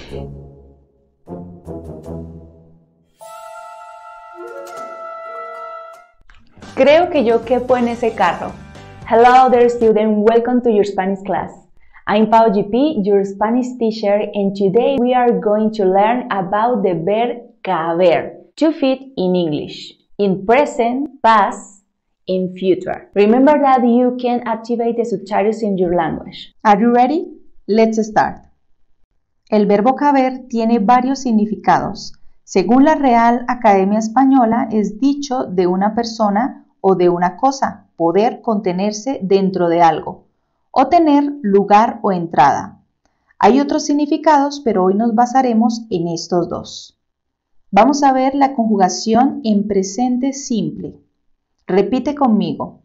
Creo que yo quepo en ese carro. Hello there student, welcome to your Spanish class. I'm Pau GP, your Spanish teacher, and today we are going to learn about the verb caber, to fit in English, in present, past, in future. Remember that you can activate the subtitles in your language. Are you ready? Let's start. El verbo caber tiene varios significados. Según la Real Academia Española, es dicho de una persona o de una cosa, poder contenerse dentro de algo, o tener lugar o entrada. Hay otros significados, pero hoy nos basaremos en estos dos. Vamos a ver la conjugación en presente simple. Repite conmigo.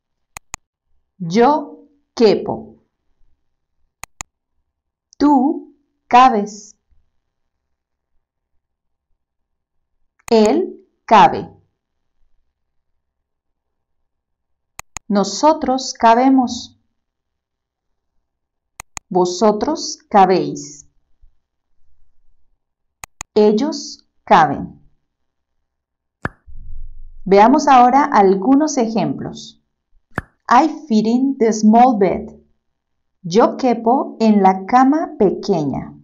Yo quepo. Tú cabes. Él cabe. Nosotros cabemos. Vosotros cabéis. Ellos caben. Veamos ahora algunos ejemplos. I fit in the small bed. Yo quepo en la cama pequeña.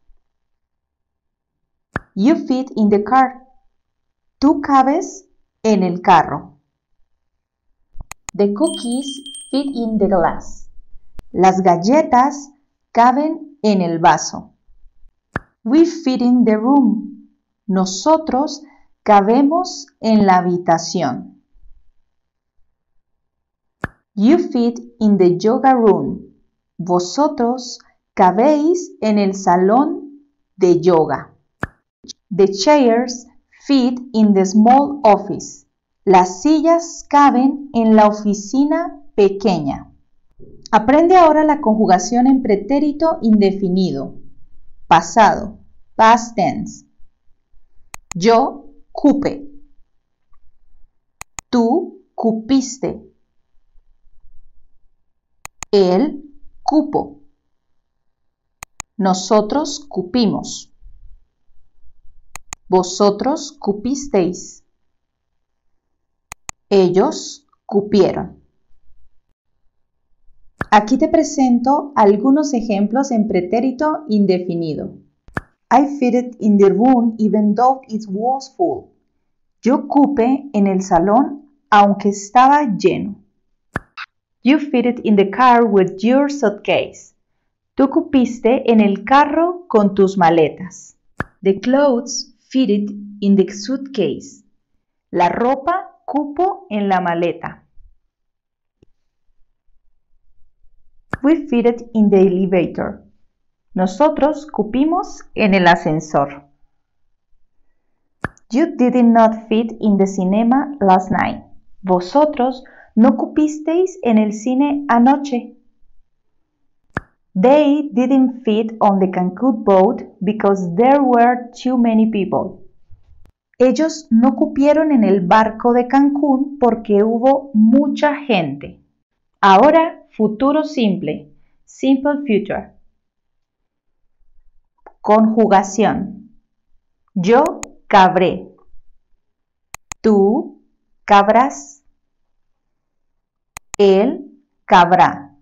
You fit in the car. Tú cabes en el carro. The cookies fit in the glass. Las galletas caben en el vaso. We fit in the room. Nosotros cabemos en la habitación. You fit in the yoga room. Vosotros cabéis en el salón de yoga. The chairs fit in the small office. Las sillas caben en la oficina pequeña. Aprende ahora la conjugación en pretérito indefinido. Pasado, past tense. Yo cupe. Tú cupiste. Él cupo. Nosotros cupimos. Vosotros cupisteis. Ellos cupieron. Aquí te presento algunos ejemplos en pretérito indefinido. I fitted in the room even though it was full. Yo cupé en el salón aunque estaba lleno. You fitted in the car with your suitcase. Tú cupiste en el carro con tus maletas. The clothes fitted in the suitcase. La ropa cupo en la maleta. We fitted in the elevator. Nosotros cupimos en el ascensor. You did not fit in the cinema last night. Vosotros no cupisteis en el cine anoche. They didn't fit on the Cancún boat because there were too many people. Ellos no cupieron en el barco de Cancún porque hubo mucha gente. Ahora, futuro simple. Simple future. Conjugación. Yo cabré. Tú cabrás. Él cabrá.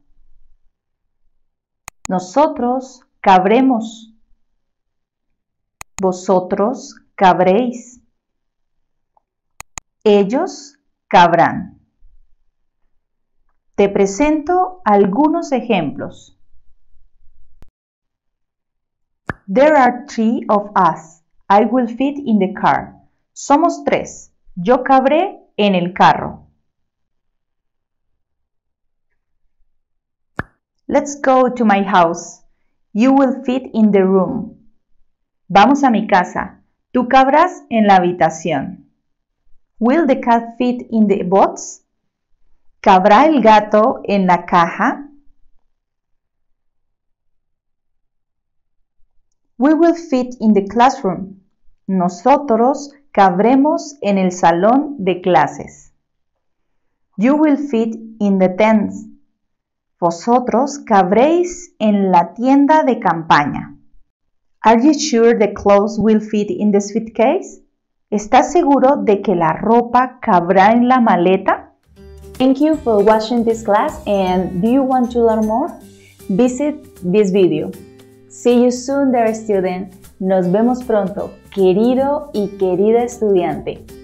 Nosotros cabremos. Vosotros cabréis. Ellos cabrán. Te presento algunos ejemplos. There are 3 of us. I will fit in the car. Somos 3. Yo cabré en el carro. Let's go to my house. You will fit in the room. Vamos a mi casa. Tú cabrás en la habitación. Will the cat fit in the box? ¿Cabrá el gato en la caja? We will fit in the classroom. Nosotros cabremos en el salón de clases. You will fit in the tent. Vosotros cabréis en la tienda de campaña. Are you sure the clothes will fit in the suitcase? ¿Estás seguro de que la ropa cabrá en la maleta? Thank you for watching this class, and do you want to learn more? Visit this video. See you soon, dear student. Nos vemos pronto, querido y querida estudiante.